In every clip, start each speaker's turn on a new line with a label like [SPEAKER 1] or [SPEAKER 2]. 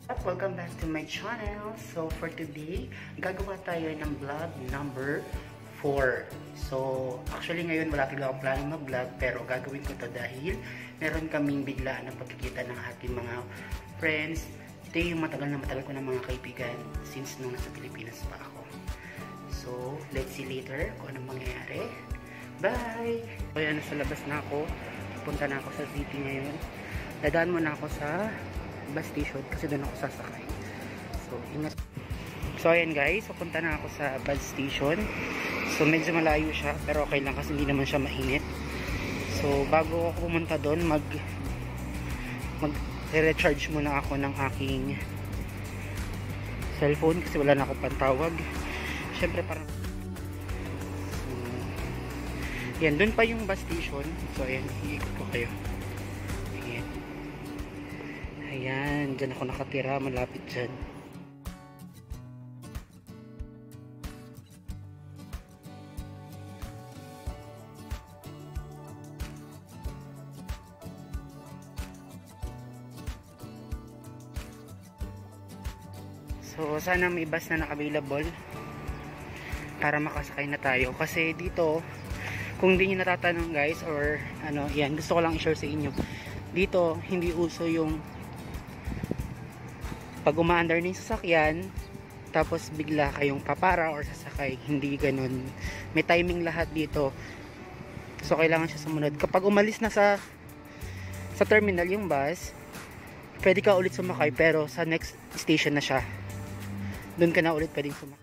[SPEAKER 1] Welcome back to my channel. So for today, gagawa tayo ng vlog number 4. So actually ngayon wala talaga akong plano mag-vlog, pero gagawin ko to dahil meron kaming biglaan na pagkikita ng ating mga friends. Ito yung matagal ko ng mga kaibigan since nung nasa Pilipinas pa ako. So let's see later kung anong mangyayari. Bye! So yan, nasa labas na ako. Punta na ako sa city ngayon. Dadaan muna ako sa bus station kasi doon ako sasakay. So, ingat. So, ayan guys. So, punta na ako sa bus station. So, medyo malayo siya. Pero okay lang kasi hindi naman siya mainit. So, bago ako pumunta doon, mag-recharge muna ako ng aking cellphone kasi wala na akong pantawag. Siyempre, parang yan, doon pa yung bus station. So, ayan. Iikot ko kayo. Ayan, dyan ako nakatira, malapit dyan. So, sana may bus na naka-available para makasakay na tayo. Kasi dito, kung hindi nyo natatanong guys, or ano, yan, gusto ko lang i-share sa inyo. Dito, hindi uso yung pag umaandar na yung sasakyan tapos bigla kayong papara or sasakay, hindi ganun. May timing lahat dito, so kailangan siya sumunod. Kapag umalis na sa terminal yung bus, pwede ka ulit sumakay, pero sa next station na siya, doon ka na ulit pwedeng sumakay.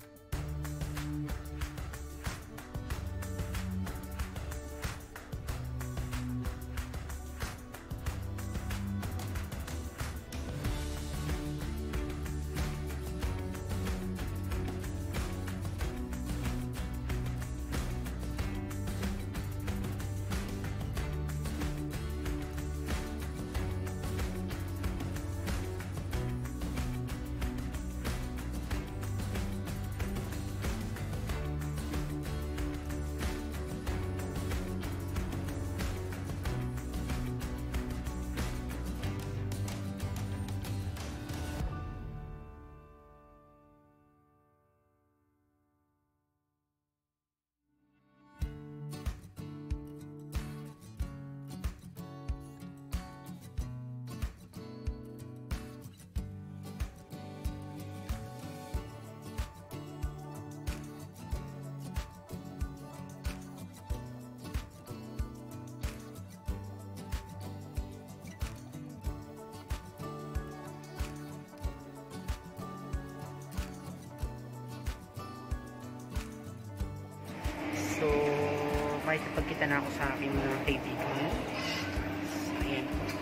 [SPEAKER 1] So, makikipagkita na ako sa aking mga kaibigan. So, ayan.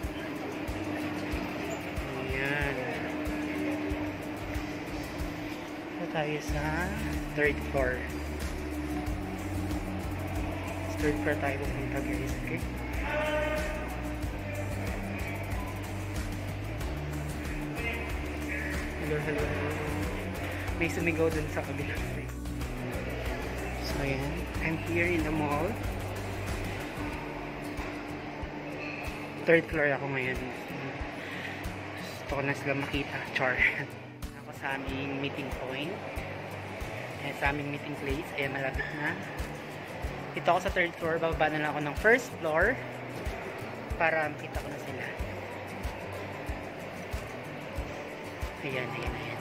[SPEAKER 1] Ayan. So, tayo sa 3rd floor. Sa 3rd floor tayo pupunta guys, okay? Hello, hello. May sumigaw dun sa kabilang side. So, ayan. I'm here in the mall. 3rd floor ako ngayon. Gusto ko na sila makita. Char. Ako sa aming meeting point. Ayan, sa aming meeting place. Ayan, malapit na. Dito ako sa 3rd floor. Bababa na lang ako ng 1st floor para makita ko na sila. Ayan, ayan, ayan.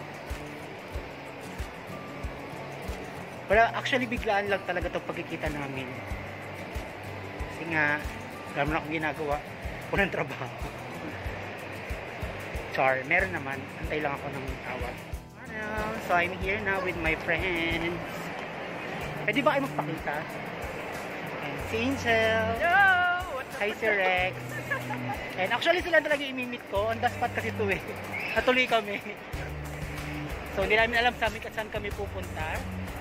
[SPEAKER 1] Wala, actually biglaan lang talaga itong pagkikita namin. Kasi nga, alam na akong ginagawa. Unang trabaho. Char, meron naman. Antay lang ako ng tawag. So, I'm here now with my friends. Pwede ba kayo magpakita? And si Angel.
[SPEAKER 2] Yo!
[SPEAKER 1] Hi, si Rex. And actually sila talaga imimit ko. On the spot kasi ito eh. Natuloy kami. So, hindi namin alam saan kami pupunta.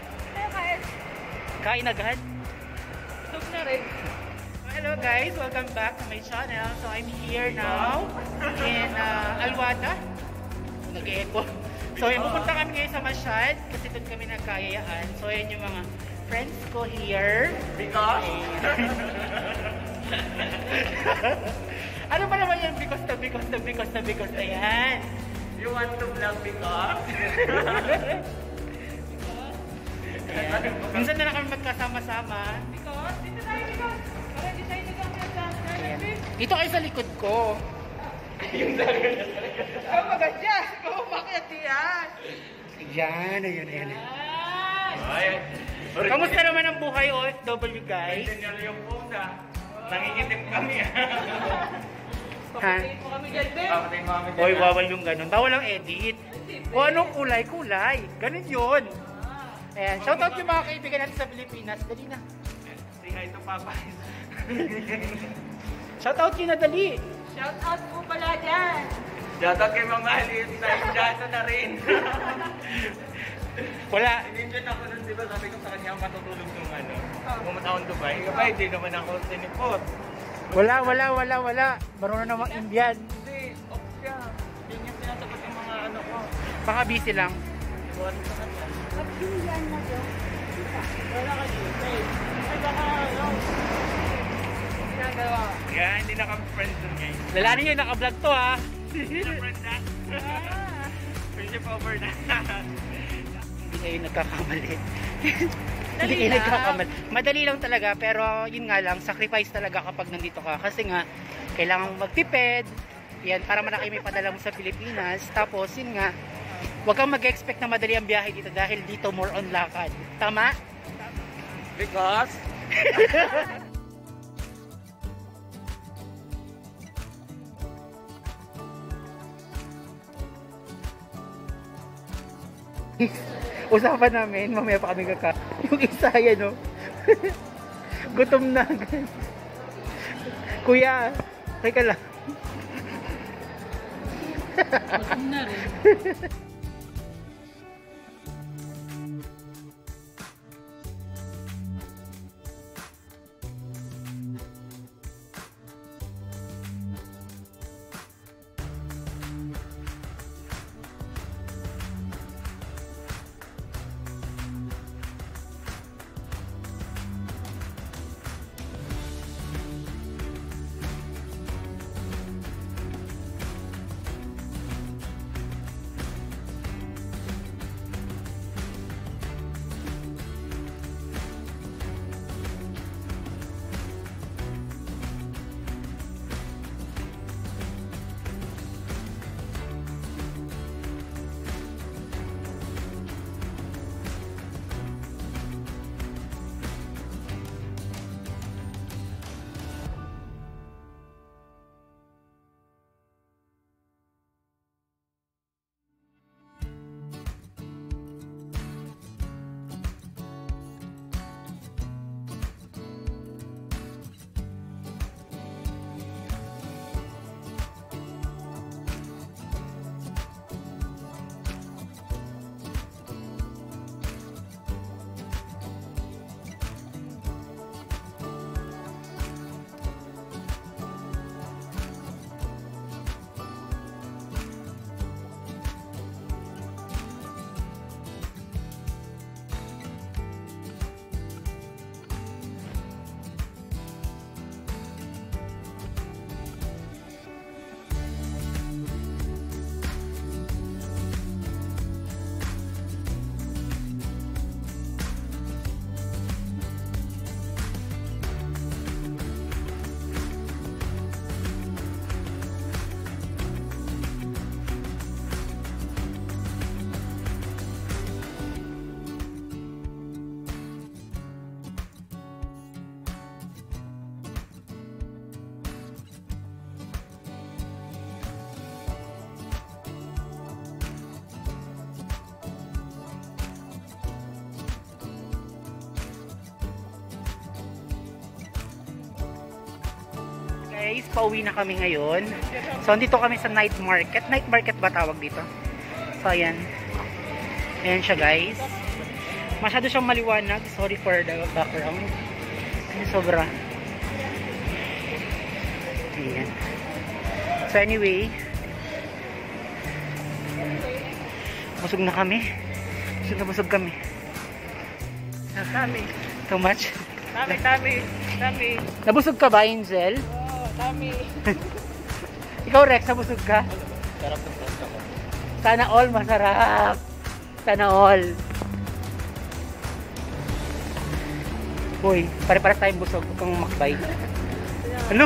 [SPEAKER 1] Kain agad?
[SPEAKER 2] Stop na rin.
[SPEAKER 1] Hello guys, welcome back to my channel. So I'm here now in Alwada. Nag-echo. So pupunta kami ngayon sa Masyad kasi doon kami nagkayayaan. So ayan yung mga friends ko here.
[SPEAKER 2] Because?
[SPEAKER 1] Ano ba naman yan? Because na yan.
[SPEAKER 3] You want to vlog because?
[SPEAKER 1] Ayan. Minsan na lang kami magkasama-sama.
[SPEAKER 2] Because, dito tayo, because. Para di tayo
[SPEAKER 1] Ayan. Dito kayo sa likod ko.
[SPEAKER 2] Oh, maganda. Oh, bakit yan?
[SPEAKER 1] Ayan, ayan, ayan.
[SPEAKER 3] Ay,
[SPEAKER 1] Kamusta naman ang buhay OFW, guys?
[SPEAKER 3] original yung una. Nangingitim kami.
[SPEAKER 1] Ha?
[SPEAKER 2] Papatayin mo kami dyan, Ben.
[SPEAKER 3] Papatayin mo kami dyan.
[SPEAKER 1] Hoy, bawal yung ganun. Bawal ang edit. Kung anong kulay, kulay. Ganun yun. Ayan, shoutout yung mga kaibigan natin sa Pilipinas. Dali na.
[SPEAKER 3] Say hi to Papa.
[SPEAKER 1] Shoutout yun na dali.
[SPEAKER 2] Shout out po pala dyan.
[SPEAKER 3] Shoutout kay Ma'am Alice. Dito na rin.
[SPEAKER 1] Wala.
[SPEAKER 3] Ininjun ako nun, di ba? Sabi ko sa kanya, matutulog nung ano. Pumunta akong Dubai. Kapag hindi naman ako sinipot.
[SPEAKER 1] Wala. Marunong namang Indian.
[SPEAKER 3] Hindi, off siya. Hindi niya sinasagot yung mga ano ko.
[SPEAKER 1] Baka busy lang.
[SPEAKER 3] Iwan sa kanya.
[SPEAKER 2] Pagpilihan na doon. Wala ka dito. Ay, baka, ano. Ginagawa.
[SPEAKER 3] Kaya hindi na kami friends nun ngayon.
[SPEAKER 1] Lalanin nyo, naka-vlog to ha.
[SPEAKER 3] Hindi na friends na. Friendship over na.
[SPEAKER 1] Hindi kayo nagkakamali. Hindi kayo nagkakamali. Madali lang talaga, pero yun nga lang, sacrifice talaga kapag nandito ka. Kasi nga, kailangan magtipid. Yan, para malaki may padala mo sa Pilipinas. Tapos, yun nga, huwag kang mag-expect na madali ang biyahe dito dahil dito more on lakad. Tama?
[SPEAKER 3] Because?
[SPEAKER 1] Usapan namin, mamaya pa kami kaka. Yung isa yan, no? Gutom na. Kuya, teka lang.
[SPEAKER 2] Gutom na rin.
[SPEAKER 1] Guys, pauwi na kami ngayon. So, dito kami sa night market. Night market ba tawag dito? So, ayan. Ayan siya, guys. Masyado siyang maliwanag. Sorry for the background. Ayan, sobra. Ayan. So, anyway. Busog na kami. Busog kami.
[SPEAKER 2] Dami.
[SPEAKER 1] Too much?
[SPEAKER 2] Dami.
[SPEAKER 1] Nabusog ka ba, Angel?
[SPEAKER 2] Dami.
[SPEAKER 1] Ikaw, Rex, nabusog ka?
[SPEAKER 3] Sarap ng toast ako.
[SPEAKER 1] Sana all masarap. Sana all. Uy, pare-pares tayong busog kung makbay. Ano?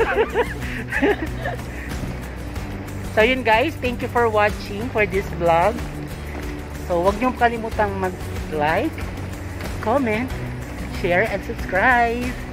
[SPEAKER 1] So yun guys, thank you for watching for this vlog. So wag niyo kalimutang mag-like, comment, share, and subscribe.